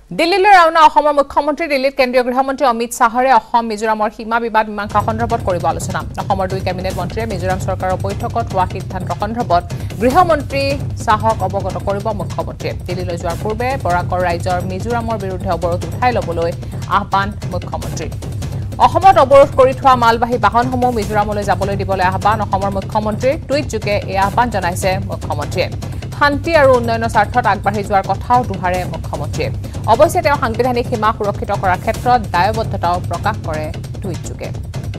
দিল্লীলৈ ৰাওনা অসমৰ মুখ্যমন্ত্ৰী দিল্লীত কেন্দ্ৰীয় গৃহমন্ত্ৰী অমিত শাহৰে অসম মিজোৰামৰ সীমা বিবাদ মীমাংসা সন্দৰ্ভত কৰিব আলোচনা অসমৰ দুই কেবিনেট মন্ত্ৰীয়ে মিজোৰাম চৰকাৰৰ বৈঠকত হোৱা সিদ্ধান্ত সন্দৰ্ভত গৃহমন্ত্ৰী শাহক অৱগত কৰিব মুখ্যমন্ত্ৰীয়ে দিল্লীলৈ যোৱাৰ পূৰ্বে বৰাকৰ ৰাইজৰ মিজোৰামৰ বিৰুদ্ধে অৱৰোধ উঠাই ল'বলৈ আহ্বান মুখ্যমন্ত্ৰী অসমত অৱৰোধ কৰি থোৱা মালবাহী বাহনসমূহ মিজোৰামলৈ যাবলৈ দিবলৈ আহ্বান অসমৰ মুখ্যমন্ত্ৰী টুইটযোগে এই আহ্বান জনাইছে মুখ্যমন্ত্ৰীয়ে শান্তি আৰু উন্নয়নৰ স্বাৰ্থত আগবাঢ়ি যোৱাৰ কথাও দুহাৰে মুখ্যমন্ত্ৰীয়ে অৱশ্যে তেওঁ সাংবিধানিক সীমা সুৰক্ষিত কৰাৰ ক্ষেত্ৰত দায়বদ্ধতাও প্ৰকাশ কৰে টুইটযোগে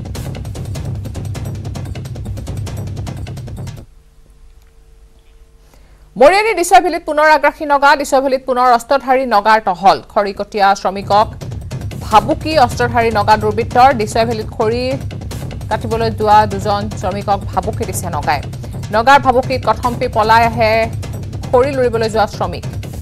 মৰিয়নি দিশভেলিত পুনৰ আগ্ৰাসী নগা দিশভেলিত পুনৰ অস্ত্ৰধাৰী নগাৰ টহল খৰিকটীয়া শ্ৰমিকক ভাবুকি অস্ত্ৰধাৰী নগা দুৰ্বৃত্তৰ দিশভেলিত খৰি কাটিবলৈ যোৱা দুজন শ্ৰমিকক ভাবুকি দিছে নগাই নগাৰ ভাবুকিত কথম্পি পলাই আহে খৰি লুৰিবলৈ যোৱা শ্ৰমিক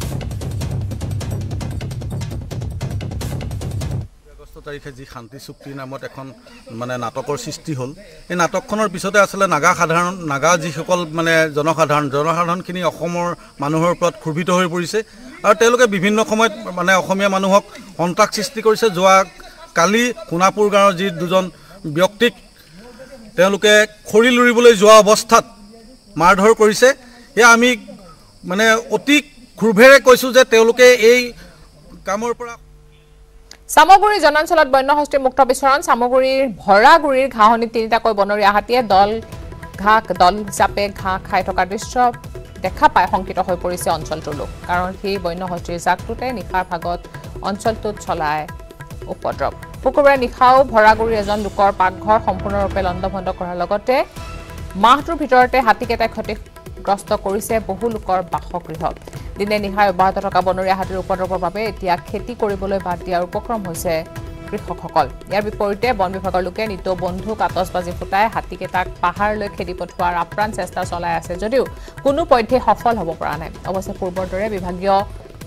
তাৰিখে যি শান্তি চুক্তি নামত এখন মানে নাটকৰ সৃষ্টি হ'ল এই নাটকখনৰ পিছতে আসলে নাগা যিসকল মানে জনসাধাৰণখিনি অসমৰ মানুহৰ ওপৰত ক্ষুভিত হৈ পৰিছে আৰু তেওঁলোকে বিভিন্ন সময়ত মানে অসমীয়া মানুহক সন্ত্ৰাস সৃষ্টি কৰিছে যোৱা কালি সোণাপুৰ গাঁৱৰ যি দুজন ব্যক্তিক তেওঁলোকে খৰি লুৰিবলৈ যোৱা অৱস্থাত মাৰধৰ কৰিছে এয়া আমি মানে অতি ক্ষোভেৰে কৈছোঁ যে তেওঁলোকে এই কামৰ পৰা সামগুৰি জনাঞ্চলত বন্যহস্তি মুক্ত বিচৰণ সামগুৰিৰ ভৰাগুৰিৰ ঘাঁহনি তিনিটাকৈ বনৰীয়া হাতীয়ে দল হিচাপে ঘাঁহ খাই থকা দৃশ্য দেখা পাই শংকিত হৈ পৰিছে অঞ্চলটোৰ লোক কাৰণ সেই বন্যহস্তিৰ জাকটোতে নিশাৰ ভাগত অঞ্চলটোত চলাই উপদ্ৰৱ শুকুৰবাৰে নিশাও ভৰাগুৰিৰ এজন লোকৰ পাকঘৰ সম্পূৰ্ণৰূপে লণ্ডভণ্ড কৰাৰ লগতে মাহটোৰ ভিতৰতে হাতীকেইটাই ক্ষতিগ্ৰস্ত কৰিছে বহু লোকৰ বাসগৃহ দিনে নিশাই অব্যাহত থকা বনৰীয়া হাতীৰ উপদ্ৰৱৰ বাবে এতিয়া খেতি কৰিবলৈ বাদ দিয়াৰ উপক্ৰম হৈছে কৃষকসকল ইয়াৰ বিপৰীতে বন বিভাগৰ লোকে নিতৌ বন্ধুক আতচবাজি ফুটাই হাতীকেইটাক পাহাৰলৈ খেদি পঠোৱাৰ আপ্ৰাণ চেষ্টা চলাই আছে যদিও কোনো পধ্যে সফল হ'ব পৰা নাই অৱশ্যে পূৰ্বৰ দৰে বিভাগীয়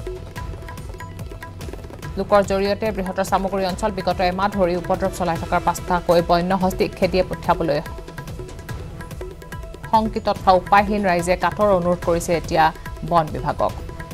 লোকৰ জৰিয়তে বৃহত্তৰ সামগুৰি অঞ্চল বিগত এমাহ ধৰি উপদ্ৰৱ চলাই থকাৰ পাছতাকৈ বন্যহস্তিক খেদিয়ে পঠিয়াবলৈ সংকিতত থকা উপায়হীন ৰাইজে কাটৰ অনুৰোধ কৰিছে এতিয়া বন বিভাগক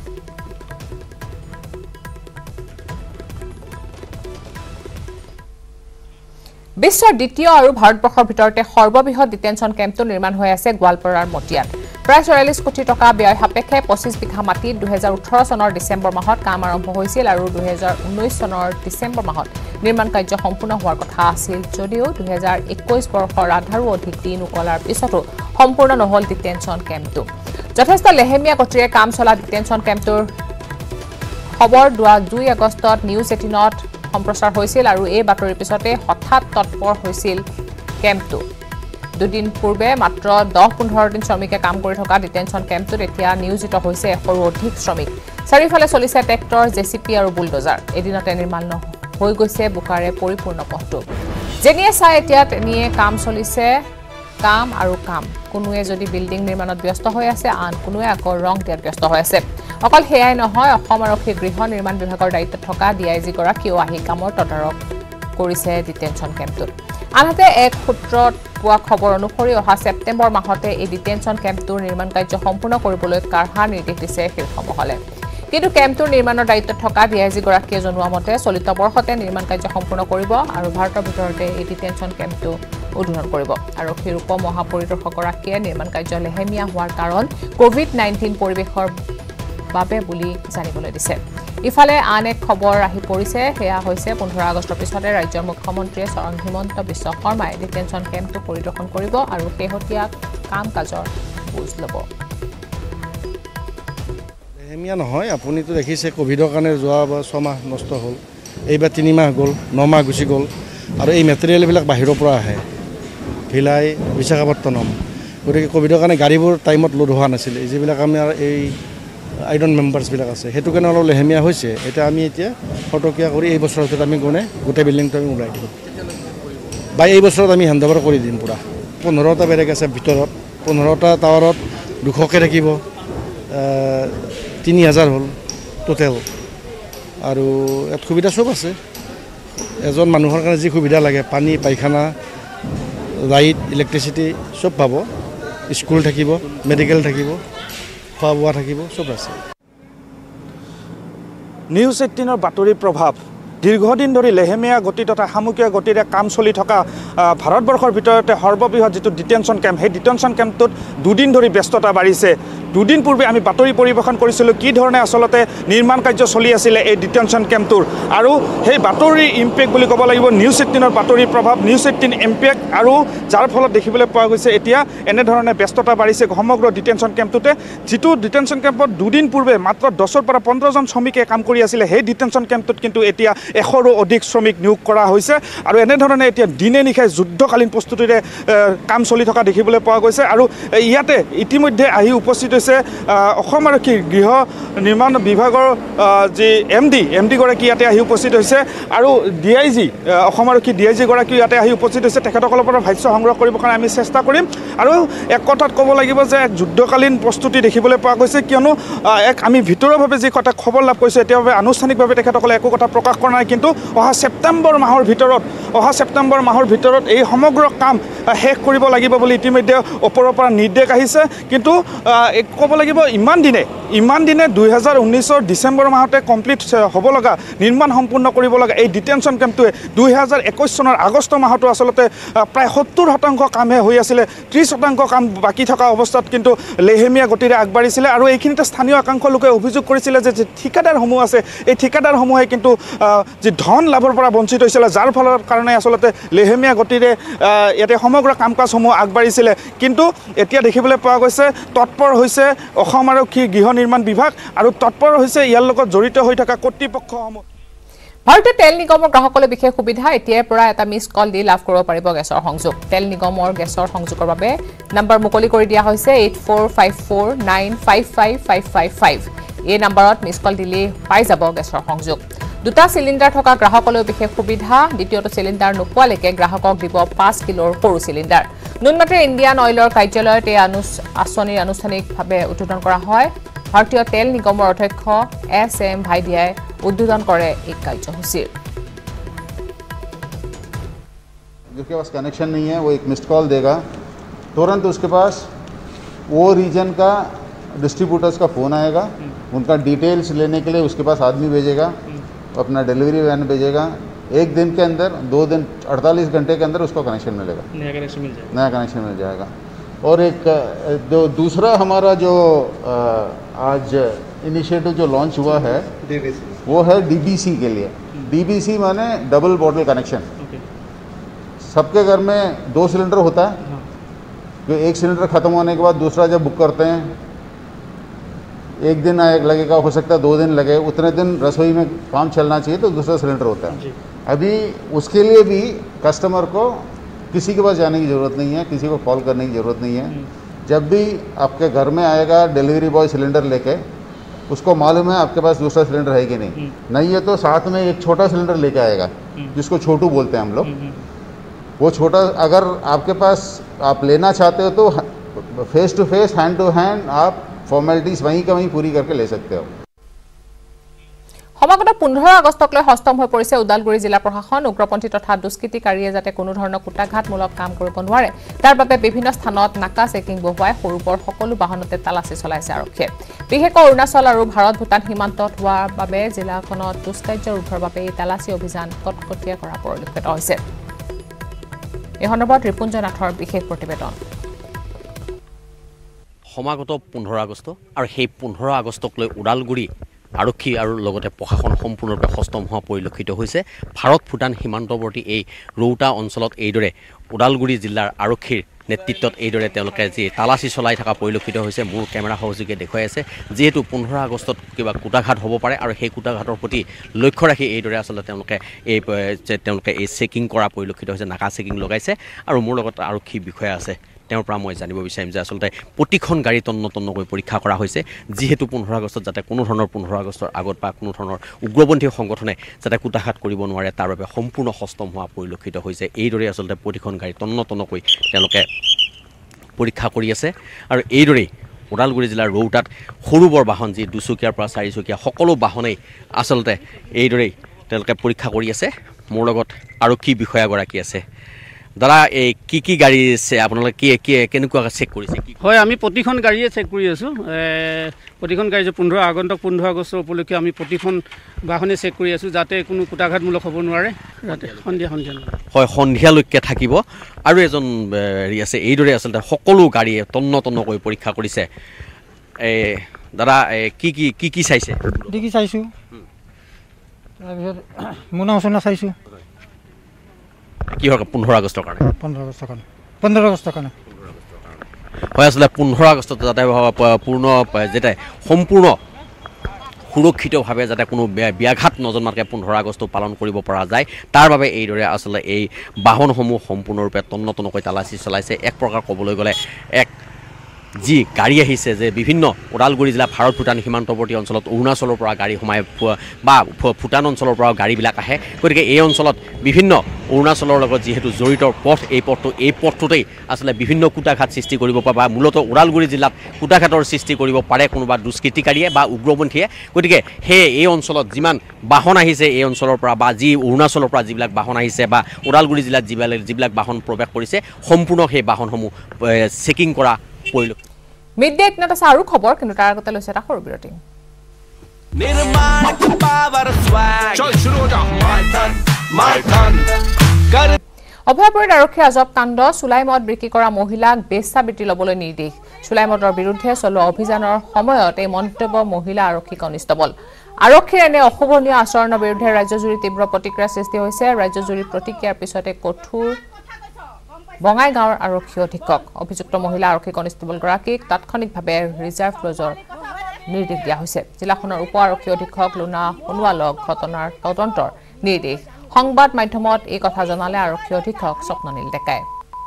বিশ্বৰ দ্বিতীয় আৰু ভাৰতবৰ্ষৰ ভিতৰতে সৰ্ববৃহৎ ডিটেনশ্যন কেম্পটো নিৰ্মাণ হৈ আছে গোৱালপাৰাৰ মটিয়াত প্ৰায় 44 কোটি টকা ব্যয় সাপেক্ষে 25 বিঘা মাটিত 2018 চনৰ ডিচেম্বৰ মাহত কাম আৰম্ভ হৈছিল আৰু 2019 চনৰ ডিচেম্বৰ মাহত নিৰ্মাণ কাৰ্য সম্পূৰ্ণ হোৱাৰ কথা আছিল যদিও 2021 বৰ্ষৰ আধাৰো অধিক দিন উকলাৰ পিছতো সম্পূৰ্ণ নহল ডিটেনশ্যন কেম্পটো যথেষ্ট লেহেমীয়া গতিৰে কাম চলা ডিটেনশ্যন কেম্পটোৰ খবৰ 2 আগষ্টত নিউজ 18ত সম্প্ৰচাৰ হৈছিল আৰু এই বাতৰিৰ পিছতে হঠাৎ তৎপৰ হৈছিল কেম্পটো দুদিন পূৰ্বে মাত্ৰ 10-15 দিন শ্ৰমিকে কাম কৰি থকা ডিটেনশ্যন কেম্পটোত এতিয়া নিয়োজিত হৈছে এশৰো অধিক শ্ৰমিক চাৰিফালে চলিছে ট্ৰেক্টৰ জেচিপি আৰু বুলডোজাৰ এদিনতে নিৰ্মাণ হৈ গৈছে বুকাৰে পৰিপূৰ্ণ পথটো যেনিয়ে চাই এতিয়া তেনিয়ে কাম চলিছে কাম আৰু কাম কোনোৱে যদি বিল্ডিং নিৰ্মাণত ব্যস্ত হৈ আছে আন কোনোৱে আকৌ ৰং দিয়াত ব্যস্ত হৈ আছে অকল হেয়াই নহয় অসম আৰক্ষী গৃহ নিৰ্মাণ বিভাগৰ দায়িত্বত থকা ডিআইজি গৰাকীও আহি কামৰ তদাৰক কৰিছে ডিটেনশ্যন কেম্পটোত আনহাতে এক সূত্ৰত পোৱা খবৰ অনুসৰি অহা ছেপ্টেম্বৰ মাহতে এই ডিটেনশ্যন কেম্পটোৰ নিৰ্মাণ কাৰ্য সম্পূৰ্ণ কৰিবলৈ কাঢ়া নিৰ্দেশ দিছে শীৰ্ষ মহলে কিন্তু কেম্পটোৰ নিৰ্মাণৰ দায়িত্বত থকা ডিআইজি গৰাকীয়ে জনোৱা মতে চলিত বৰ্ষতে নিৰ্মাণ কাৰ্য সম্পূৰ্ণ কৰিব আৰু ভাৰতৰ ভিতৰতে এই ডিটেনশ্যন কেম্পটো উদ্বোধন কৰিব আৰক্ষীৰ উপ মহাপৰিদৰ্শকগৰাকীয়ে নিৰ্মাণ কাৰ্য লেহেমীয়া হোৱাৰ কাৰণ কোভিড-19 পৰিৱেশৰ বাবে বুলি জানিবলৈ দিছে ইফালে আন এক খবৰ আহি পৰিছে হেয়া হৈছে 15 আগষ্টৰ পিছতে ৰাজ্যৰ মুখ্যমন্ত্ৰীয়ে হিমন্ত বিশ্ব শৰ্মাই ডিটেনশ্যন কেম্পটো পৰিদৰ্শন কৰিব আৰু শেহতীয়া কাম কাজৰ বুজ ল'ব লেহেমীয়া নহয় আপুনিতো দেখিছে কোভিডৰ কাৰণে যোৱা 6 মাহ নষ্ট হ'ল এইবাৰ 3 মাহ গ'ল 9 মাহ গুচি গ'ল আৰু এই মেটেৰিয়েলবিলাক বাহিৰৰ পৰা আহে ভিলাই বিশাখাপট্টনম গতিকে কোভিডৰ কাৰণে গাড়ীবোৰ টাইমত লোড হোৱা নাছিল যিবিলাক আমাৰ এই আইডন মেম্বাৰ্ছবিলাক আছে সেইটো কাৰণে অলপ লেহেমীয়া হৈছে এতিয়া আমি এতিয়া ফটকীয়া কৰি এই বছৰৰ ভিতৰত আমি গোটেই বিল্ডিংটো আমি ওলাই দিম বা এই বছৰত আমি হেণ্ডঅভাৰ কৰি দিম পূৰা 15টা বেৰেক আছে ভিতৰত 15টা টাৱাৰত 200কে থাকিব 3000 হ'ল টোটেল আৰু ইয়াত সুবিধা চব আছে এজন মানুহৰ কাৰণে যি সুবিধা লাগে পানী পায়খানা লাইট ইলেক্ট্ৰিচিটি সব পাব স্কুল থাকিব মেডিকেল থাকিব খোৱা বোৱা থাকিব সব আছে News18 বাতৰিৰ প্ৰভাৱ দীৰ্ঘদিন ধৰি লেহেমীয়া গতি তথা সামুকিয়া গতিৰে কাম চলি থকা ভাৰতবৰ্ষৰ ভিতৰতে সৰ্ববৃহৎ যেটো ডিটেনশন কেম্প সেই ডিটেনশন কেম্পটোত দুদিন ধৰি ব্যস্ততা বাঢ়িছে দুদিন পূৰ্বে আমি বাতৰি পৰিবেশন কৰিছিলোঁ কি ধৰণে আসলতে নিৰ্মাণ কাৰ্য চলি আছিল এই ডিটেনশন কেম্পটোৰ আৰু সেই বাতৰিৰ ইম্পেক্ট বুলি ক'ব লাগিব News18 বাতৰিৰ প্ৰভাৱ News18 ইম্পেক্ট আৰু যাৰ ফলত দেখিবলৈ পোৱা গৈছে এতিয়া এনে ধৰণে ব্যস্ততা বাঢ়িছে সমগ্ৰ ডিটেনশন কেম্পটোতে যেটো ডিটেনশন কেম্পত দুদিন পূৰ্বে মাত্ৰ 10 পৰা 15 জন শ্ৰমিকে কাম কৰি আছিল সেই ডিটেনশন কেম্পটোত কিন্তু এতিয়া 100ৰো অধিক শ্ৰমিক নিয়োগ কৰা হৈছে আৰু এনে ধৰণে এতিয়া দিনে নিশাই যুদ্ধকালীন প্ৰস্তুতিৰে কাম চলি থকা দেখিবলৈ পোৱা গৈছে আৰু ইয়াতে ইতিমধ্যে আহি উপস্থিত হৈছে অসম আৰক্ষী গৃহ নিৰ্মাণ বিভাগৰ যি এমডি গৰাকী ইয়াতে আহি উপস্থিত হৈছে আৰু ডিআইজি অসম আৰক্ষী ডিআইজি গৰাকী ইয়াতে আহি উপস্থিত হৈছে তেখেতসকলৰ পৰা ভাষ্য সংগ্ৰহ কৰিবৰ কাৰণে আমি চেষ্টা কৰিম আৰু এক কথাত ক'ব লাগিব যে এক যুদ্ধকালীন প্ৰস্তুতি দেখিবলৈ পোৱা গৈছে কিয়নো এক আমি ভিতৰুৱাভাৱে যি কথা খবৰ লাভ কৰিছোঁ এতিয়াভাৱে আনুষ্ঠানিকভাৱে তেখেতসকলে একো কথা প্ৰকাশ কৰা নাই কিন্তু অহা ছেপ্টেম্বৰ মাহৰ ভিতৰত এই সমগ্ৰ কাম শেষ কৰিব লাগিব বুলি ইতিমধ্যে ওপৰৰ পৰা নিৰ্দেশ আহিছে কিন্তু ক'ব লাগিব ইমান দিনে 2019 ডিসেম্বৰ মাহতে কমপ্লিট হ'ব লগা নিৰ্মাণ সম্পূৰ্ণ কৰিব লগা এই ডিটেনশন কেম্পটোৱে 2021 চনৰ আগষ্ট মাহতো আসলতে প্ৰায় 70% কামহে হৈ আছিল 30% কাম বাকি থকা অৱস্থাত কিন্তু লেহেমীয়া গতিৰে আগবাঢ়িছিল আৰু এইখিনিতে স্থানীয় আকাংক্ষী লোকে অভিযোগ কৰিছিল যে ঠিকাদাৰসমূহ আছে এই ঠিকাদাৰসমূহে কিন্তু যে ধন লাভৰ পৰা বঞ্চিত হৈছিল যাৰ ফলৰ কাৰণে আসলতে লেহেমীয়া গতিৰে ইয়াতে সমগ্ৰ কামকাজসমূহ আগবাঢ়িছিল কিন্তু এতিয়া দেখিবলৈ পোৱা গৈছে তৎপৰ হৈছে অসম আৰক্ষী গৃহ নিৰ্মাণ বিভাগ আৰু তৎপৰ হৈছে ইয়াৰ লগত জড়িত হৈ থকা কৰ্তৃপক্ষসমূহ ভাৰতীয় তেল নিগমৰ গ্ৰাহকলৈ বিশেষ সুবিধা এতিয়াৰ পৰা এটা মিছ কল দি লাভ কৰিব পাৰিব গেছৰ সংযোগ তেল নিগমৰ গেছৰ সংযোগৰ বাবে নম্বৰ মুকলি কৰি দিয়া হৈছে 8454955555 এই নম্বৰত মিছ কল দিলে পাই যাব গেছৰ সংযোগ দুটা সিলিন্ডাৰ থকা গ্ৰাহকলৈ বিশেষ সুবিধা দ্বিতীয়টো সিলিন্ডাৰ নোপোৱালৈকে গ্ৰাহকক দিব 5 কিলোৰ সৰু সিলিন্ডাৰ নুনমাটিৰ ইণ্ডিয়ান অইলৰ কাৰ্যালয়ত এই আঁচনিৰ আনুষ্ঠানিকভাৱে উদ্বোধন কৰা হয় ভাৰতীয় তেল নিগমৰ অধ্যক্ষ SM ভাইদিয়াই उद्বোধন करे एक कार्यसूचीर जिसके पास कनेक्शन नहीं है वो एक मिस्ड कॉल देगा तुरंत उसके पास वो रीजन का डिस्ट्रीब्यूटर्स का फ़ोन आएगा उनका डिटेल्स लेने के लिए उसके पास आदमी भेजेगा अपना डिलीवरी वैन भेजेगा एक दिन के अंदर 2 दिन 48 घंटे के अंदर उसको कनेक्शन मिलेगा नया कनेक्शन मिल जाएगा और एक जो दूसरा हमारा जो आज इनिशिएटिव जो लॉन्च हुआ है वो है DBC के लिए DBC माने डबल बॉटल कनेक्शन सबके घर में 2 सिलेंडर होता है जो एक सिलेंडर ख़त्म होने के बाद दूसरा जब बुक करते हैं एक दिन लगेगा हो सकता है 2 दिन लगे उतने दिन रसोई में काम चलना चाहिए तो दूसरा सिलेंडर होता है अभी उसके लिए भी कस्टमर को किसी के पास जाने की ज़रूरत नहीं है किसी को कॉल करने की ज़रूरत नहीं है जब भी आपके घर में आएगा डिलीवरी बॉय सिलेंडर लेके उसको मालूम है आपके पास दूसरा सिलेंडर है कि नहीं है तो साथ में एक छोटा सिलेंडर लेके आएगा जिसको छोटू बोलते हैं हम लोग वो छोटा अगर आपके पास आप लेना चाहते हो तो face to face hand to hand आप फॉर्मेलिटीज़ वहीं का वहीं पूरी करके ले सकते हो সমাগত 15 আগষ্টকলৈ হস্তম হৈ পৰিছে উদালগুৰি জিলা প্ৰশাসন উগ্ৰপন্থী তথা দুষ্কৃতিকাৰীয়ে যাতে কোনো ধৰণৰ কুটাঘাতমূলক কাম কৰিব নোৱাৰে তাৰ বাবে বিভিন্ন স্থানত নাকা চেকিং বহুৱাই সৰুবৰ সকলো বাহনতে তালাচী চলাইছে আৰক্ষীয়ে বিশেষকৈ অৰুণাচল আৰু ভাৰত ভূটান সীমান্তত হোৱাৰ বাবে জিলাখনত দুষ্কাৰ্য ৰোধৰ বাবে এই তালাচী অভিযান কটকটীয়া কৰা পৰিলক্ষিত হৈছে এই সন্দৰ্ভত ৰিপুঞ্জ নাথৰ বিশেষ প্ৰতিবেদন সমাগত 15 আগষ্ট আৰু সেই 15 আগষ্টকলৈ উদালগুৰি আৰক্ষী আৰু লগতে প্ৰশাসন সম্পূৰ্ণৰূপে হস্তম হোৱা পৰিলক্ষিত হৈছে ভাৰত ভূটান সীমান্তৱৰ্তী এই ৰৌতা অঞ্চলত এইদৰে উদালগুৰি জিলাৰ আৰক্ষীৰ নেতৃত্বত এইদৰে তেওঁলোকে যি তালাচী চলাই থকা পৰিলক্ষিত হৈছে মোৰ কেমেৰা সহযোগে দেখুৱাই আছে যেহেতু 15 আগষ্টত কিবা কুটাঘাত হ'ব পাৰে আৰু সেই কুটাঘাতৰ প্ৰতি লক্ষ্য ৰাখি এইদৰে আচলতে তেওঁলোকে এই চেকিং কৰা পৰিলক্ষিত হৈছে নাকা চেকিং লগাইছে আৰু মোৰ লগত আৰক্ষী বিষয়া আছে তেওঁৰ পৰা মই জানিব বিচাৰিম যে আসলতে প্ৰতিখন গাড়ী তন্নকৈ পৰীক্ষা কৰা হৈছে যেহেতু 15 আগষ্টত যাতে কোনো ধৰণৰ 15 আগষ্টৰ আগত বা কোনো ধৰণৰ উগ্ৰপন্থী সংগঠনে যাতে কুটাঘাত কৰিব নোৱাৰে তাৰ বাবে সম্পূৰ্ণ হস্তম হোৱা পৰিলক্ষিত হৈছে এইদৰে আসলতে প্ৰতিখন গাড়ী তন্নকৈ তেওঁলোকে পৰীক্ষা কৰি আছে আৰু এইদৰেই উদালগুৰি জিলাৰ ৰৌতাত সৰুবৰ বাহন যি 2 চকীয়াৰ পৰা 4 চকীয়া সকলো বাহনেই আসলতে এইদৰেই তেওঁলোকে পৰীক্ষা কৰি আছে মোৰ লগত আৰক্ষী বিষয়াগৰাকী আছে দাদা এই কি গাড়ী আপোনালোকে কেনেকুৱা চেক কৰিছে হয় আমি প্ৰতিখন গাড়ীয়ে চেক কৰি আছোঁ প্ৰতিখন গাড়ী 15 আগষ্ট উপলক্ষে আমি প্ৰতিখন বাহনে চেক কৰি আছোঁ যাতে কোনো কুটাঘাতমূলক হ'ব নোৱাৰে যাতে সন্ধিয়া হয় সন্ধিয়ালৈকে থাকিব আৰু এজন হেৰি আছে এইদৰে আচলতে সকলো গাড়ীয়ে তন্নকৈ পৰীক্ষা কৰিছে দাদা কি চাইছে ডিকি চাইছোঁ তাৰপিছত মোনা ওচনা চাইছোঁ কি হয় 15 আগষ্টৰ কাৰণে 15 আগষ্টৰ কাৰণে হয় আচলতে 15 আগষ্টত যাতে সম্পূৰ্ণ সুৰক্ষিতভাৱে যাতে কোনো ব্যাঘাত নজন্মাতকৈ 15 আগষ্ট পালন কৰিব পৰা যায় তাৰ বাবে এইদৰে আচলতে এই বাহনসমূহ সম্পূৰ্ণৰূপে তন্নকৈ তালাচী চলাইছে এক প্ৰকাৰ ক'বলৈ গ'লে এক যি গাড়ী আহিছে যে বিভিন্ন ওদালগুৰি জিলা ভাৰত ভূটান সীমান্তৱৰ্তী অঞ্চলত অৰুণাচলৰ পৰা গাড়ী সোমাই বা ভূটান অঞ্চলৰ পৰা গাড়ীবিলাক আহে গতিকে এই অঞ্চলত বিভিন্ন অৰুণাচলৰ লগত যিহেতু জড়িত পথ এই পথটোতেই আচলতে বিভিন্ন কুটাঘাত সৃষ্টি কৰিব পাৰে বা মূলতঃ ওদালগুৰি জিলাত কুটাঘাতৰ সৃষ্টি কৰিব পাৰে কোনোবা দুষ্কৃতিকাৰীয়ে বা উগ্ৰপন্থীয়ে গতিকে সেয়ে এই অঞ্চলত যিমান বাহন আহিছে এই অঞ্চলৰ পৰা বা যি অৰুণাচলৰ পৰা যিবিলাক বাহন আহিছে বা ওদালগুৰি জিলাত যিবিলাক বাহন প্ৰৱেশ কৰিছে সম্পূৰ্ণ সেই বাহনসমূহ চেকিং কৰা পৰিলক্ষিত মিডডে 18 আছে আৰু খবৰ কিন্তু তাৰ আগতে লৈছে এটা সৰু বিৰতি অভয়পুৰীত আৰক্ষীৰ আজব কাণ্ড চুলাই মদ বিক্ৰী কৰা মহিলাক বেচাবৃত্তি ল'বলৈ নিৰ্দেশ চুলাই মদৰ বিৰুদ্ধে চলোৱা অভিযানৰ সময়ত এই মন্তব্য মহিলা আৰক্ষী কনিষ্টবল আৰক্ষীৰ এনে অশোভনীয় আচৰণৰ বিৰুদ্ধে ৰাজ্যজুৰি তীব্ৰ প্ৰতিক্ৰিয়াৰ সৃষ্টি হৈছে ৰাজ্যজুৰি প্ৰতিক্ৰিয়াৰ পিছতে কঠোৰ বঙাইগাঁৱৰ আৰক্ষী অধীক্ষক অভিযুক্ত মহিলা আৰক্ষী কনিষ্টবলগৰাকীক তাৎক্ষণিকভাৱে ৰিজাৰ্ভ ক্লজৰ নিৰ্দেশ দিয়া হৈছে জিলাখনৰ উপ আৰক্ষী অধীক্ষক লুনা সোণোৱালক ঘটনাৰ তদন্তৰ নিৰ্দেশ সংবাদ মাধ্যমত এই কথা জনালে আৰক্ষী অধীক্ষক স্বপ্ননীল ডেকাই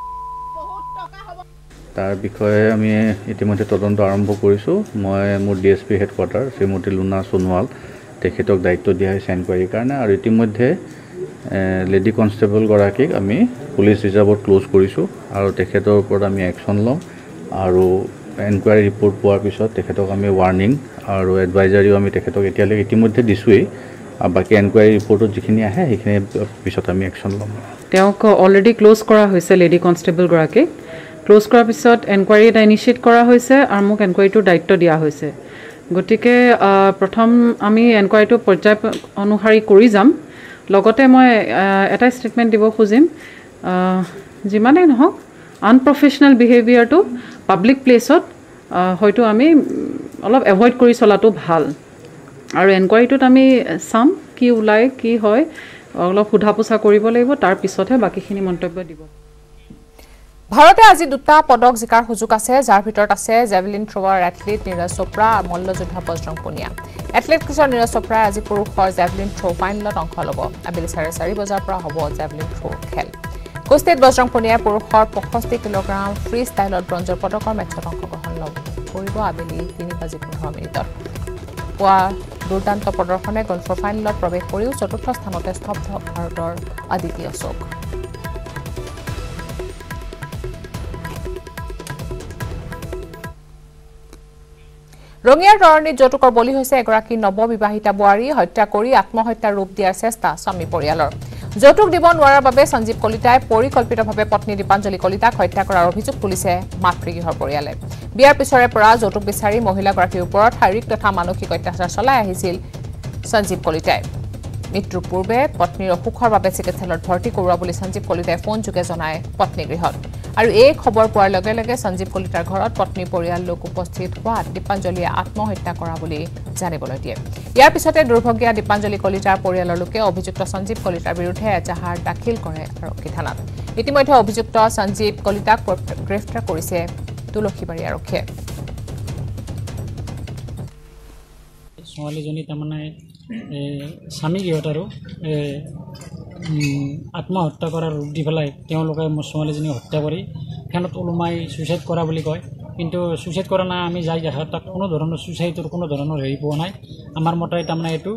তাৰ বিষয়ে আমি ইতিমধ্যে তদন্ত আৰম্ভ কৰিছোঁ মই মোৰ ডিএছপি হেডকোৱাৰ্টাৰ শ্ৰীমতী লুনা সোণোৱাল তেখেতক দায়িত্ব দিয়া হৈছে এনকুৱাৰীৰ কাৰণে আৰু ইতিমধ্যে লেডি কনষ্টেবলগৰাকীক আমি পুলিচ ৰিজাৰ্ভত ক্লোজ কৰিছোঁ আৰু তেখেতৰ ওপৰত আমি একশ্যন ল'ম আৰু এনকুৱাৰী ৰিপৰ্ট পোৱাৰ পিছত তেখেতক আমি ৱাৰ্ণিং আৰু এডভাইজাৰীও আমি তেখেতক এতিয়ালৈকে ইতিমধ্যে দিছোঁৱেই আৰু বাকী এনকুৱাৰী ৰিপৰ্টত যিখিনি আহে সেইখিনি পিছত আমি একশ্যন ল'ম তেওঁক অলৰেডি ক্লোজ কৰা হৈছে লেডি কনষ্টেবলগৰাকীক ক্লোজ কৰাৰ পিছত এনকুৱাৰী এটা ইনিচিয়েট কৰা হৈছে আৰু মোক এনকুৱাৰীটোৰ দায়িত্ব দিয়া হৈছে গতিকে প্ৰথম আমি এনকুৱাৰীটো পৰ্যায় অনুসৰি কৰি যাম লগতে মই এটা ষ্টেটমেণ্ট দিব খুজিম যিমানেই নহওক আনপ্ৰফেচনেল বিহেভিয়াৰটো পাব্লিক প্লেচত হয়তো আমি অলপ এভইড কৰি চলাটো ভাল আৰু এনকুৱাৰীটোত আমি চাম কি ওলায় কি হয় অলপ সোধা পোছা কৰিব লাগিব তাৰ পিছতহে বাকীখিনি মন্তব্য দিব ভাৰতে আজি দুটা পদক জিকাৰ সুযোগ আছে যাৰ ভিতৰত আছে javelin thrower athlete Neeraj Chopra আৰু মল্লযোদ্ধা বজৰং পুনিয়া এথলীট কিশোৰ নীৰজ চোপ্ৰাই আজি পুৰুষৰ জেভলিন থ্ৰো ফাইনেলত অংশ ল'ব আবেলি 4:30 বজাৰ পৰা হ'ব জেভলিন থ্ৰো খেল কুস্তিত বজৰং পুনিয়াই পুৰুষৰ 65 কিলোগ্ৰাম ফ্ৰী ষ্টাইলত ব্ৰঞ্জৰ পদকৰ মেচত অংশগ্ৰহণ কৰিব আবেলি 3:15 পুৱা দুৰ্দান্ত প্ৰদৰ্শনে গল্ফৰ ফাইনেলত প্ৰৱেশ কৰিও চতুৰ্থ স্থানতে স্তব্ধ ভাৰতৰ আদিতি অশোক ৰঙিয়াৰ তৰণীত যৌতুকৰ বলি হৈছে এগৰাকী নৱবিবাহিতা বোৱাৰী হত্যা কৰি আত্মহত্যাৰ ৰূপ দিয়াৰ চেষ্টা স্বামী পৰিয়ালৰ যৌতুক দিব নোৱাৰাৰ বাবে সঞ্জীৱ কলিতাই পৰিকল্পিতভাৱে পত্নী দীপাঞ্জলি কলিতাক হত্যা কৰাৰ অভিযোগ তুলিছে মাতৃগৃহৰ পৰিয়ালে বিয়াৰ পিছৰে পৰা যৌতুক বিচাৰি মহিলাগৰাকীৰ ওপৰত শাৰীৰিক তথা মানসিক অত্যাচাৰ চলাই আহিছিল সঞ্জীৱ কলিতাই মৃত্যুৰ পূৰ্বে পত্নীৰ অসুখৰ বাবে চিকিৎসালয়ত ভৰ্তি কৰোৱা বুলি সঞ্জীৱ কলিতাই ফোন যোগে জনায় পত্নীগৃহত আৰু এই খবৰ পোৱাৰ লগে লগে সঞ্জীৱ কলিতাৰ ঘৰত পত্নী পৰিয়াল লোক উপস্থিত হোৱাত দীপাঞ্জলিয়ে আত্মহত্যা কৰা বুলি জানিবলৈ দিয়ে ইয়াৰ পিছতে দুৰ্ভগীয়া দীপাঞ্জলি কলিতাৰ পৰিয়ালৰ লোকে অভিযুক্ত সঞ্জীৱ কলিতাৰ বিৰুদ্ধে এজাহাৰ দাখিল কৰে আৰক্ষী থানাত ইতিমধ্যে অভিযুক্ত সঞ্জীৱ কলিতাক গ্ৰেপ্তাৰ কৰিছে তুলসীবাৰী আৰক্ষীয়ে ছোৱালীজনী তাৰমানে স্বামী গৃহত আৰু আত্মহত্যা কৰাৰ ৰূপ দি পেলাই তেওঁলোকে ছোৱালীজনী হত্যা কৰি ফেনত ওলোমাই ছুইচাইড কৰা বুলি কয় কিন্তু ছুইচাইড কৰা নাই আমি যাই দেখা তাত কোনো ধৰণৰ ছুইচাইডৰ কোনো ধৰণৰ হেৰি পোৱা নাই আমাৰ মতে তাৰমানে এইটো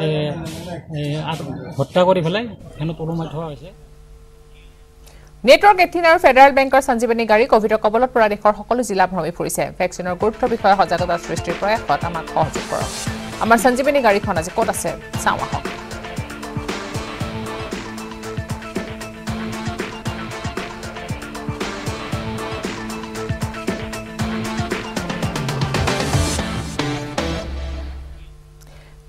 হত্যা কৰি পেলাই ফেনত ওলোমাই থোৱা হৈছে নেটৱৰ্ক 18 আৰু ফেডাৰেল বেংকৰ সঞ্জীৱনী গাড়ী কোভিডৰ কবলত পৰা দেশৰ সকলো জিলা ভ্ৰমি ফুৰিছে ভেকচিনৰ গুৰুত্বৰ বিষয়ে সজাগতা সৃষ্টিৰ প্ৰয়াসত আমাক সহযোগ কৰক আমাৰ সঞ্জীৱনী গাড়ীখন আজি ক'ত আছে চাওঁ আহক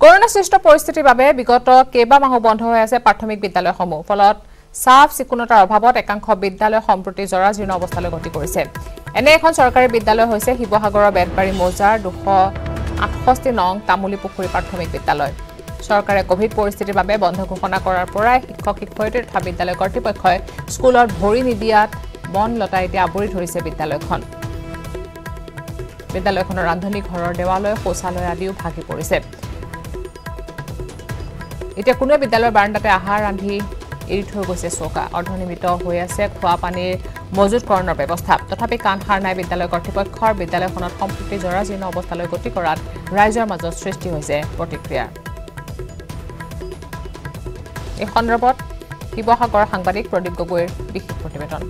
কৰোনা সৃষ্ট পৰিস্থিতিৰ বাবে বিগত কেইবামাহো বন্ধ হৈ আছে প্ৰাথমিক বিদ্যালয়সমূহ ফলত সাফ চিকুণতাৰ অভাৱত একাংশ বিদ্যালয় সম্প্ৰতি জৰাজীৰ্ণ অৱস্থালৈ গতি কৰিছে এনে এখন চৰকাৰী বিদ্যালয় হৈছে শিৱসাগৰৰ বেতবাৰী মৌজাৰ 268 নং তামুলী পুখুৰী প্ৰাথমিক বিদ্যালয় চৰকাৰে কোভিড পৰিস্থিতিৰ বাবে বন্ধ ঘোষণা কৰাৰ পৰাই শিক্ষক শিক্ষয়িত্ৰী তথা বিদ্যালয় কৰ্তৃপক্ষই স্কুলত ভৰি নিদিয়াত বন লতাই এতিয়া আৱৰি ধৰিছে বিদ্যালয়খন বিদ্যালয়খনৰ ৰান্ধনী ঘৰৰ দেৱালয় শৌচালয় আদিও ভাগি পৰিছে এতিয়া কোনো বিদ্যালয়ৰ বাৰাণ্ডাতে আহাৰ ৰান্ধি এৰি থৈ গৈছে চৌকা অৰ্ধনিৰ্মিত হৈ আছে খোৱা পানীৰ মজুতকৰণৰ ব্যৱস্থা তথাপি কাণ সাৰ নাই বিদ্যালয় কৰ্তৃপক্ষৰ বিদ্যালয়খনত সম্প্ৰতি জৰাজীৰ্ণ অৱস্থালৈ গতি কৰাত ৰাইজৰ মাজত সৃষ্টি হৈছে প্ৰতিক্ৰিয়া এই সন্দৰ্ভত শিৱসাগৰ সাংবাদিক প্ৰদীপ গগৈৰ বিশেষ প্ৰতিবেদন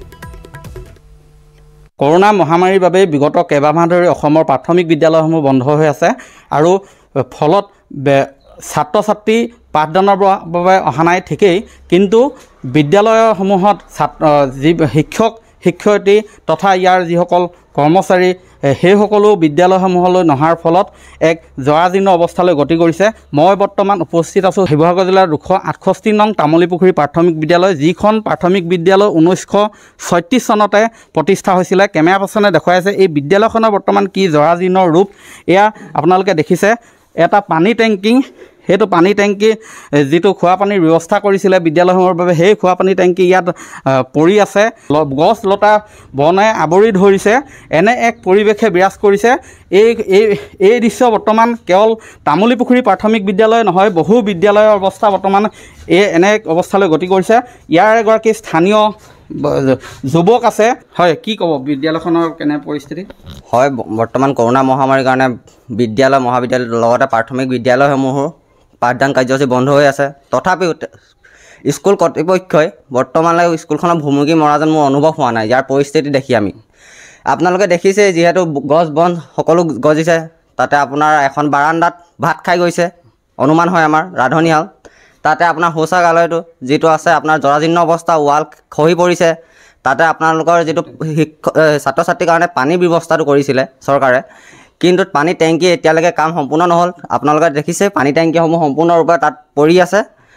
কৰোনা মহামাৰীৰ বাবে বিগত কেইবামাহ ধৰি অসমৰ প্ৰাথমিক বিদ্যালয়সমূহ বন্ধ হৈ আছে আৰু ফলত ছাত্ৰ ছাত্ৰী পাঠদানৰ বাবে অহা নাই ঠিকেই কিন্তু বিদ্যালয়সমূহত যি শিক্ষক শিক্ষয়িত্ৰী তথা ইয়াৰ যিসকল কৰ্মচাৰী সেই সকলো বিদ্যালয়সমূহলৈ নহাৰ ফলত এক জৰাজীৰ্ণ অৱস্থালৈ গতি কৰিছে মই বৰ্তমান উপস্থিত আছোঁ শিৱসাগৰ জিলাৰ 268 নং তামুলী পুখুৰী প্ৰাথমিক বিদ্যালয় যিখন প্ৰাথমিক বিদ্যালয় 1936 চনতে প্ৰতিষ্ঠা হৈছিলে কেমেৰা পাৰ্চনে দেখুৱাই আছে এই বিদ্যালয়খনৰ বৰ্তমান কি জৰাজীৰ্ণ ৰূপ এয়া আপোনালোকে দেখিছে এটা পানী টেংকি সেইটো পানী টেংকি যিটো খোৱা পানীৰ ব্যৱস্থা কৰিছিলে বিদ্যালয়সমূহৰ বাবে সেই খোৱা পানী টেংকি ইয়াত পৰি আছে গছ লতা বনে আৱৰি ধৰিছে এনে এক পৰিৱেশে বিৰাজ কৰিছে এই দৃশ্য বৰ্তমান কেৱল তামুলী পুখুৰী প্ৰাথমিক বিদ্যালয় নহয় বহু বিদ্যালয়ৰ অৱস্থা বৰ্তমান এনে এক অৱস্থালৈ গতি কৰিছে ইয়াৰ এগৰাকী স্থানীয় যুৱক আছে হয় কি ক'ব বিদ্যালয়খনৰ কেনে পৰিস্থিতি হয় বৰ্তমান কৰোনা মহামাৰীৰ কাৰণে বিদ্যালয় মহাবিদ্যালয়ৰ লগতে প্ৰাথমিক বিদ্যালয়সমূহৰ পাঠদান কাৰ্যসূচী বন্ধ হৈ আছে তথাপিও স্কুল কৰ্তৃপক্ষই বৰ্তমানলৈ স্কুলখনৰ ভুমুকি মৰা যেন মোৰ অনুভৱ হোৱা নাই ইয়াৰ পৰিস্থিতি দেখি আমি আপোনালোকে দেখিছে যিহেতু গছ বন সকলো গজিছে তাতে আপোনাৰ এখন বাৰাণ্ডাত ভাত খাই গৈছে অনুমান হয় আমাৰ ৰান্ধনীশাল তাতে আপোনাৰ শৌচাগাৰটো যিটো আছে আপোনাৰ জৰাজীৰ্ণ অৱস্থা ৱাল খহি পৰিছে তাতে আপোনালোকৰ যিটো ছাত্ৰ ছাত্ৰীৰ কাৰণে পানীৰ ব্যৱস্থাটো কৰিছিলে চৰকাৰে কিন্তু পানী টেংকি এতিয়ালৈকে কাম সম্পূৰ্ণ নহ'ল আপোনালোকে দেখিছে পানী টেংকিসমূহ সম্পূৰ্ণৰূপে তাত পৰি আছে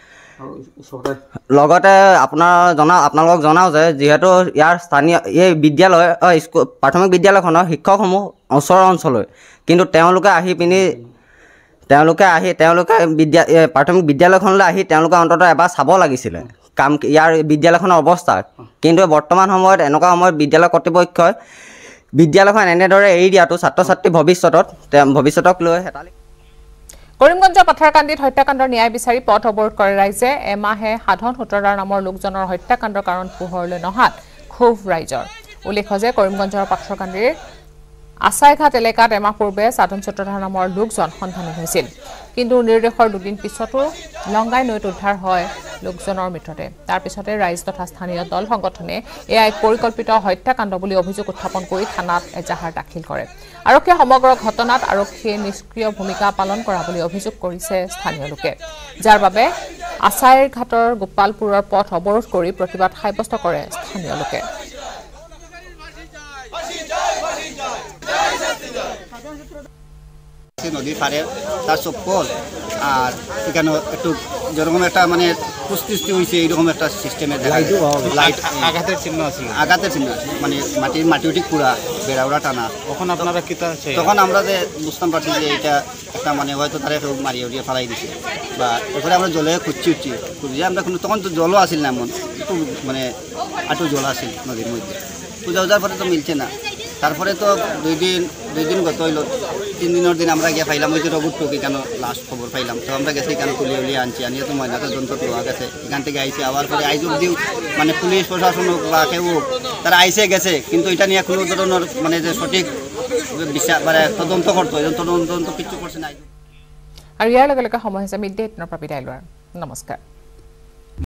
লগতে আপোনালোকক জনাওঁ যে যিহেতু ইয়াৰ স্থানীয় এই বিদ্যালয় স্কুল প্ৰাথমিক বিদ্যালয়খনৰ শিক্ষকসমূহ ওচৰৰ অঞ্চললৈ কিন্তু তেওঁলোকে প্ৰাথমিক বিদ্যালয়খনলৈ আহি তেওঁলোকে অন্ততঃ এবাৰ চাব লাগিছিলে কাম ইয়াৰ বিদ্যালয়খনৰ অৱস্থা কিন্তু বৰ্তমান সময়ত এনেকুৱা সময়ত বিদ্যালয় কৰ্তৃপক্ষই বিদ্যালয়খন এনেদৰে এৰি দিয়াটো ছাত্ৰ ছাত্ৰী ভৱিষ্যতক লৈ কৰিমগঞ্জৰ পাথাৰকান্দিত হত্যাকাণ্ডৰ ন্যায় বিচাৰি পথ অৱৰোধ কৰে ৰাইজে এমাহে সাধন সূত্ৰধাৰ নামৰ লোকজনৰ হত্যাকাণ্ডৰ কাৰণ পোহৰলৈ নহাত ক্ষোভ ৰাইজৰ উল্লেখ যে কৰিমগঞ্জৰ পাথাৰকান্দিৰ আছাইঘাট এলেকাত এমাহ পূৰ্বে সাধন সূত্ৰধাৰ নামৰ লোকজন সন্ধানী হৈছিল কিন্তু নিৰ্দেশৰ দুদিন পিছতো লংগাই নৈত উদ্ধাৰ হয় লোকজনৰ মৃতদেহ তাৰ পিছতে ৰাইজ তথা স্থানীয় দল সংগঠনে এয়া এক পৰিকল্পিত হত্যাকাণ্ড বুলি অভিযোগ উত্থাপন কৰি থানাত এজাহাৰ দাখিল কৰে আৰক্ষীয়ে সমগ্ৰ ঘটনাত আৰক্ষীয়ে নিষ্ক্ৰিয় ভূমিকা পালন কৰা বুলি অভিযোগ কৰিছে স্থানীয় লোকে যাৰ বাবে আছাইঘাটৰ গোপালপুৰৰ পথ অৱৰোধ কৰি প্ৰতিবাদ সাব্যস্ত কৰে স্থানীয় লোকে নদীর পারে তার চপ্পল আর এখানে একটু যেরকম একটা মানে পুষ্টি হয়েছে এইরকম একটা সিস্টেমে লাইট আঘাতের চিহ্ন আছে মানে মাটি উঠি পুরা বেড়াউড়া টানা তখন আপনারা কিতা তখন আমরা যে বুঝতাম পারছি যে এটা একটা মানে হয়তো তারা একটু মারিয়ে উড়িয়ে ফেলাই দিছে বা এরপরে আমরা জলে খুঁজছি আমরা কোনো তখন তো জলও আসিল না এমন একটু মানে একটু জল আসিল নদীর মধ্যে পূজা উজার পরে তো মিলছে না তারপরে তো দুই দিন গত হইল 3 দিনের দিন আমরা গিয়ে পাইলাম ওই যে রঘুর টুকি কেন লাস্ট খবর পাইলাম তো আমরা গেছি এখানে তুলে উলিয়ে আনছি আনিয়ে তো ময়নাতে যন্ত্র পাওয়া গেছে এখান থেকে আইসি আবার পরে আইজ অব্দি মানে পুলিশ প্রশাসন হোক বা কেউ হোক তারা আইসে গেছে কিন্তু এটা নিয়ে কোনো ধরনের মানে যে সঠিক বিচার মানে তদন্ত করতো তদন্ত কিছু করছে না আর ইয়ার লগে লগে সময় হৈছে মিড ডে 18 পৰা বিদায় লোৱাৰ নমস্কাৰ